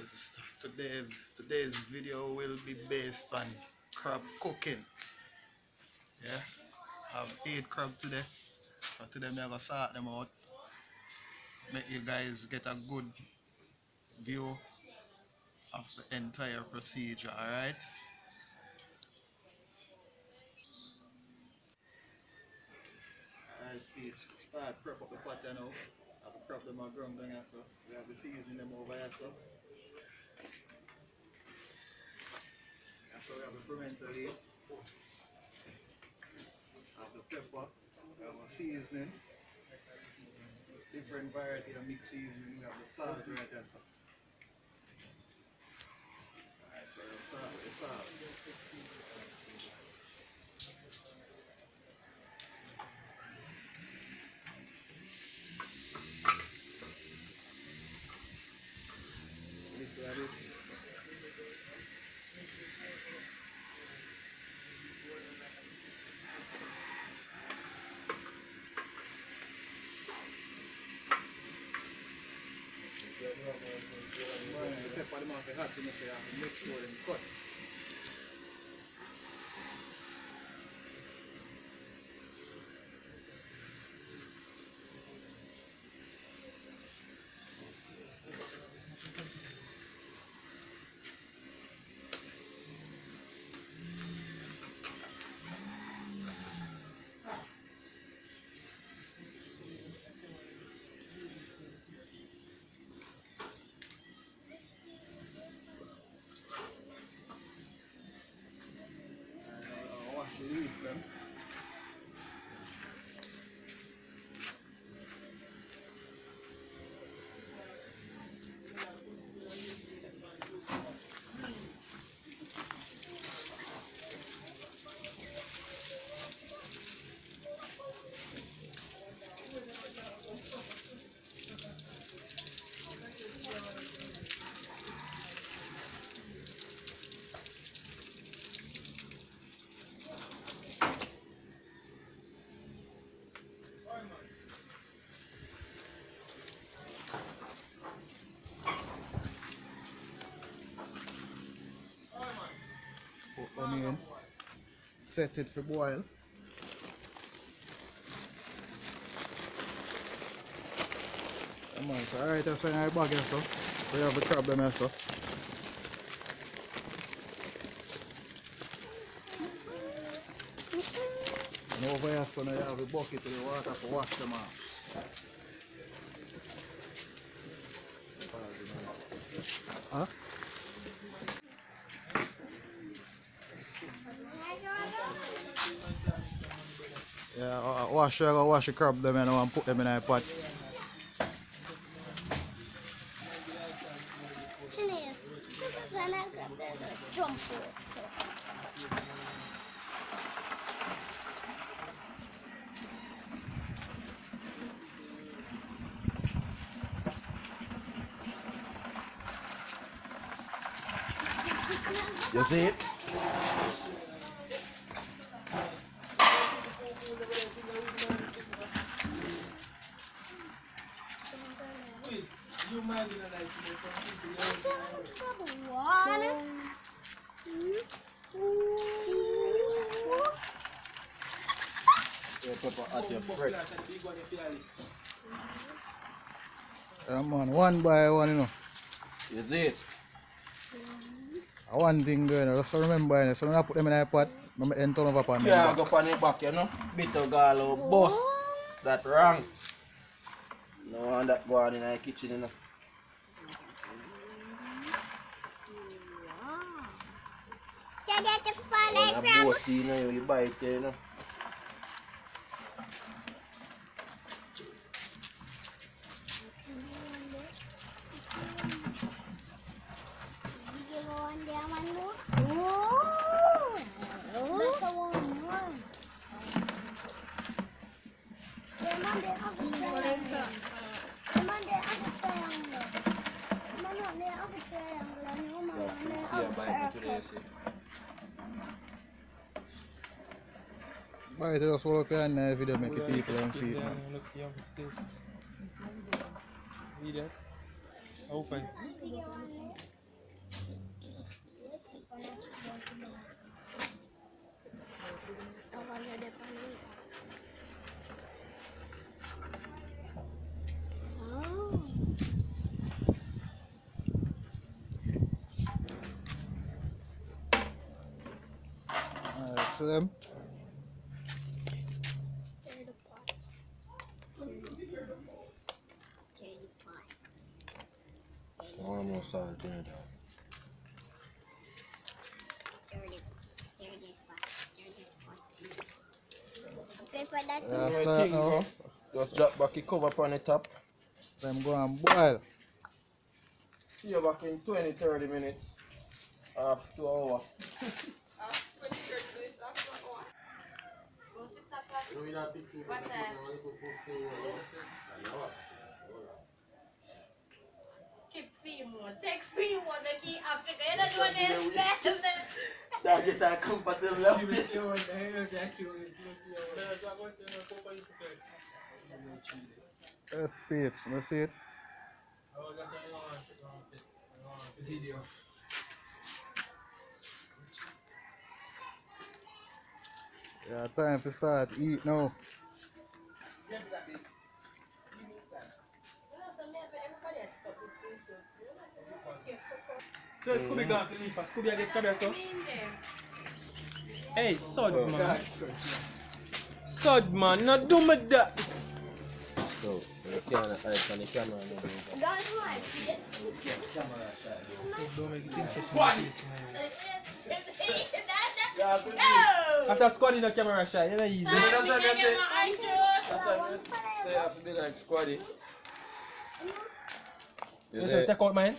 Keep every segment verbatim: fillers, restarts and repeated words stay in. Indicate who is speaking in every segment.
Speaker 1: guys, today today's video will be based on crab cooking. Yeah, I've ate crab today, so today I'm gonna sort them out, make you guys get a good view of the entire procedure. All right. All right, please start prep up the pot now. I have the crab them on ground down here, so we have the seasoning them over here, so. And so we have the pimento leaf, have the pepper, we have a seasoning, different variety of mixed seasoning. We have the salt right there, so. Alright, so we'll start with the salt. Little of this. The pepper them have to hot, you know, so you have to make sure them cut. Wash the leaves them. Put onion, set it for boil. Come on, so alright, that's when I bag it, so we have the crab them here, so. And over here, so now you have the bucket with the water to wash them off. Huh? Yeah, uh, wash, uh, wash the crab them and, and put them in a pot.
Speaker 2: You see it?
Speaker 3: You might be like
Speaker 2: Pepper at your friend.
Speaker 1: Yeah, man, one by one, you know.
Speaker 2: You see it?
Speaker 1: One thing going on, just remember, you know, so when I put them in a pot, I'm going to turn over upon them
Speaker 2: Yeah,
Speaker 1: back.
Speaker 2: go on the back, you know. Bit of galo boss. That wrong. No one that go on in the kitchen, you know. When a boss, you know, you buy it, you know.
Speaker 1: Buy it just hold up your hand if you don't make it people and see it, man.
Speaker 3: Video. Open.
Speaker 1: See them?
Speaker 4: Stir the pot. Stir the pot.
Speaker 2: One more salt in it.
Speaker 4: Stir the stir the pot. Stir the pot. Pepper that too.
Speaker 1: Yeah,
Speaker 2: Yeah,
Speaker 1: after
Speaker 2: thing,
Speaker 1: that now,
Speaker 2: bro. Just drop back the cover upon the top.
Speaker 1: them go and boil.
Speaker 2: See you back in twenty to thirty minutes. Half to an hour.
Speaker 5: What time? Keep three more. Take three more. They keep Africa. You don't do this.
Speaker 2: That get that comfortable.
Speaker 1: Yes, peeps. You see it?
Speaker 3: Video.
Speaker 1: Yeah, time to start eat now.
Speaker 3: So Scooby gone to leave. Scooby I get come here so. Hey, Sod man. Sod man, not do me that.
Speaker 2: So, you can't hide on the camera. No,
Speaker 4: Guys, what?
Speaker 3: Don't make it interesting.
Speaker 2: yeah, good.
Speaker 3: After squatting the camera shy, you know easy.
Speaker 2: That's what I say. That's what I say. You have to be like squaddy. You
Speaker 3: You
Speaker 2: say,
Speaker 3: say take out mine?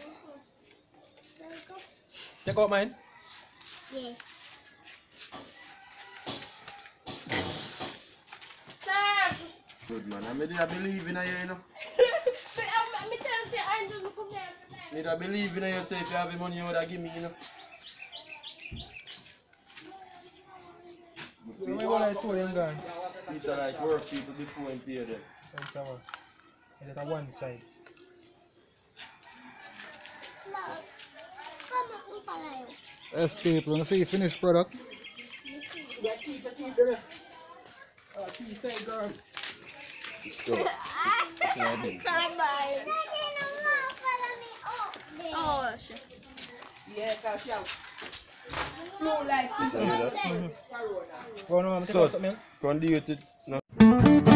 Speaker 3: Take out mine?
Speaker 4: Yeah.
Speaker 2: good man. I mean, I believe in you, you know. Me I believe in you, say if you have the money, you would have give me, you know.
Speaker 3: You know what I told him gone?
Speaker 2: People like work people before and pay them.
Speaker 3: Come on. Let it one side.
Speaker 4: Love. Come on, we follow you.
Speaker 1: Yes, people. You see finished product?
Speaker 2: So,
Speaker 4: Come on. Oh, shit.
Speaker 5: Yeah, cash out. Flow like
Speaker 2: so,
Speaker 3: Go on, I'm
Speaker 2: So-
Speaker 3: something else.
Speaker 2: continue to, no.